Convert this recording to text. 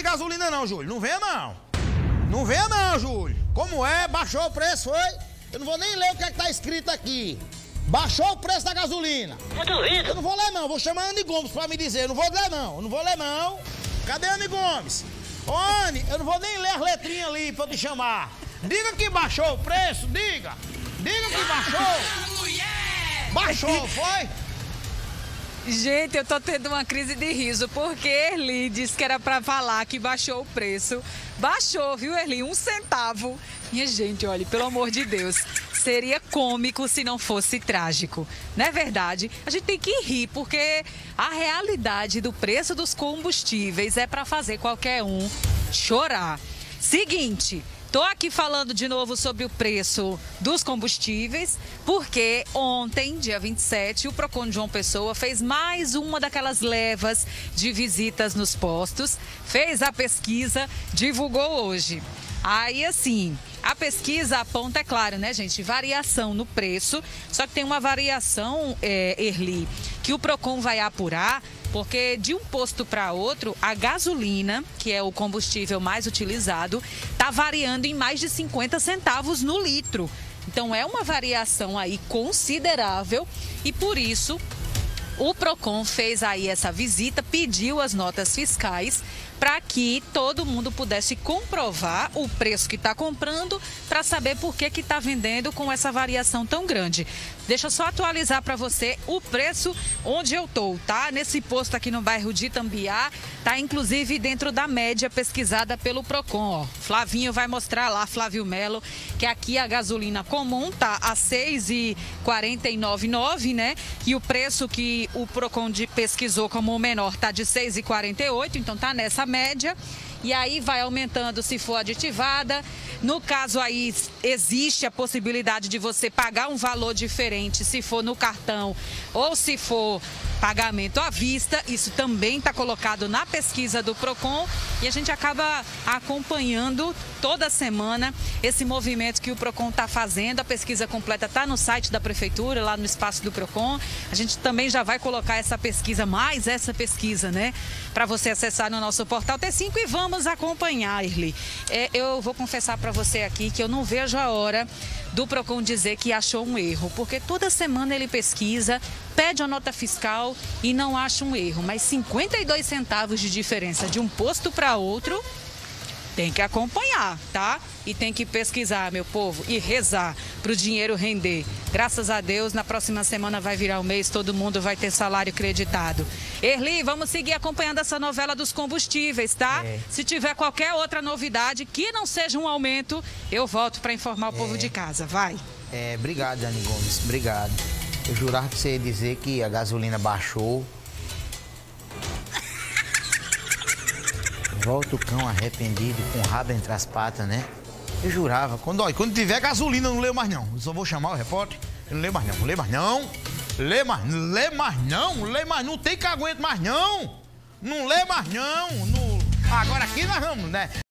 gasolina não, Júlio. Não venha não. Não venha não, Júlio. Como é? Baixou o preço, foi? Eu não vou nem ler o que é que tá escrito aqui. Baixou o preço da gasolina. Eu duvido. Eu não vou ler não, vou chamar a Anne Gomes pra me dizer. Eu não vou ler não, eu não vou ler não. Cadê a Anne Gomes? Ô, Anne, eu não vou nem ler as letrinhas ali pra eu te chamar. Diga que baixou o preço, diga. Diga que baixou. Baixou, foi? Gente, eu tô tendo uma crise de riso, porque Erli disse que era pra falar que baixou o preço. Baixou, viu, Erli? 1 centavo. Minha gente, olha, pelo amor de Deus, seria cômico se não fosse trágico. Não é verdade? A gente tem que rir, porque a realidade do preço dos combustíveis é pra fazer qualquer um chorar. Seguinte... Tô aqui falando de novo sobre o preço dos combustíveis, porque ontem, dia 27, o Procon de João Pessoa fez mais uma daquelas levas de visitas nos postos, fez a pesquisa, divulgou hoje. Aí, assim, a pesquisa aponta, é claro, né, gente, variação no preço, só que tem uma variação, Erli, que o Procon vai apurar, porque de um posto para outro, a gasolina, que é o combustível mais utilizado, está variando em mais de 50 centavos no litro. Então é uma variação aí considerável e por isso o Procon fez aí essa visita, pediu as notas fiscais para que todo mundo pudesse comprovar o preço que está comprando para saber por que está vendendo com essa variação tão grande. Deixa eu só atualizar para você o preço onde eu estou, tá? Nesse posto aqui no bairro de Itambiá, tá inclusive dentro da média pesquisada pelo Procon, ó. Flavinho vai mostrar lá, Flávio Melo, que aqui a gasolina comum tá a R$ 6,499, né? E o preço que o Procon pesquisou como o menor tá de R$ 6,48, então tá nessa média. E aí vai aumentando se for aditivada. No caso aí existe a possibilidade de você pagar um valor diferente se for no cartão ou se for pagamento à vista. Isso também está colocado na pesquisa do Procon e a gente acaba acompanhando toda semana esse movimento que o Procon está fazendo. A pesquisa completa está no site da Prefeitura, lá no espaço do Procon. A gente também já vai colocar essa pesquisa, mais essa pesquisa, né, para você acessar no nosso portal T5 e vamos acompanhar, Erli. Eu vou confessar para você aqui que eu não vejo a hora do Procon dizer que achou um erro, porque toda semana ele pesquisa, pede a nota fiscal e não acha um erro, mas 52 centavos de diferença de um posto para outro, tem que acompanhar, tá? E tem que pesquisar, meu povo, e rezar para o dinheiro render. Graças a Deus, na próxima semana vai virar o mês, todo mundo vai ter salário creditado. Erli, vamos seguir acompanhando essa novela dos combustíveis, tá? Se tiver qualquer outra novidade que não seja um aumento, eu volto para informar o povo de casa. Vai. Obrigado, Anne Gomes, obrigado. Eu jurava que você ia dizer que a gasolina baixou. Volta o cão arrependido com o rabo entre as patas, né? Eu jurava. Quando tiver gasolina, eu não leio mais não. Eu só vou chamar o repórter. Eu não leio mais não. Não leio mais não. Lê mais não. Lê mais. Não tem que aguento mais não. Não lê mais não. Agora aqui nós vamos, né?